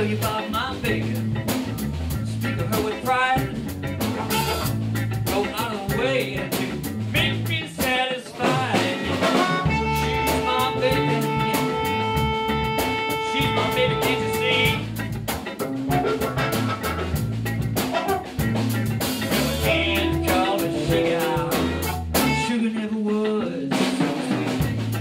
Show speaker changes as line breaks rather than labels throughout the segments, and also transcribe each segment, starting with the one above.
tell you about my baby. Speak of her with pride. Go out of the way to make me satisfied. She's my baby. She's my baby, can't you see? Can't call her sugar. Sugar never was so sweet.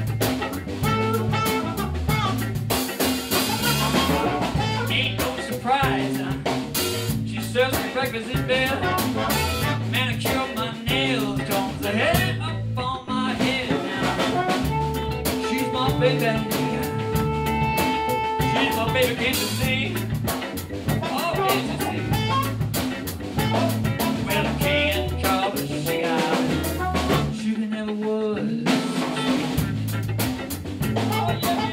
Ain't no surprise, she serves me breakfast in bed. Manicure my nails, combs the hair up on my head now. She's my baby. She's my baby, can't you see? Oh, can't you see? Well, I can't call her sugar. Sugar never was. Oh, yeah.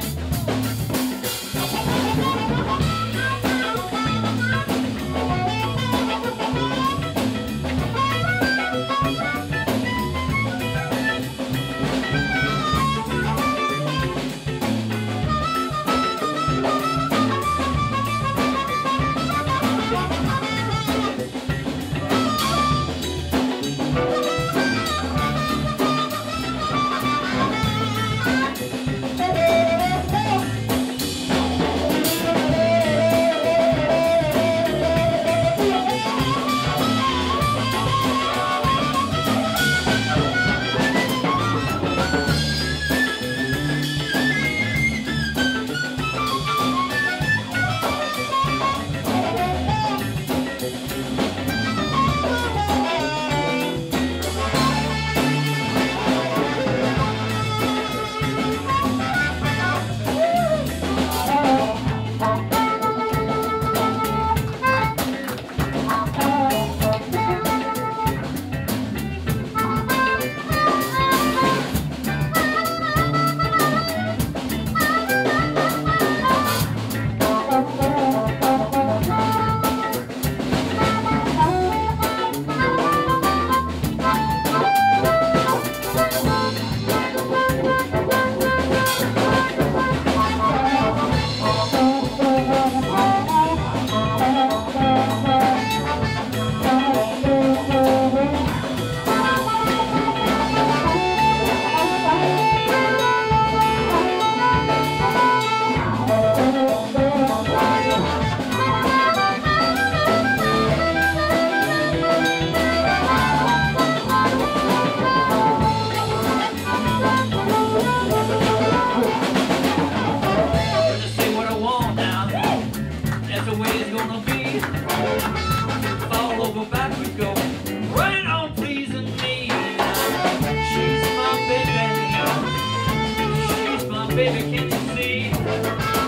Baby, can't you see?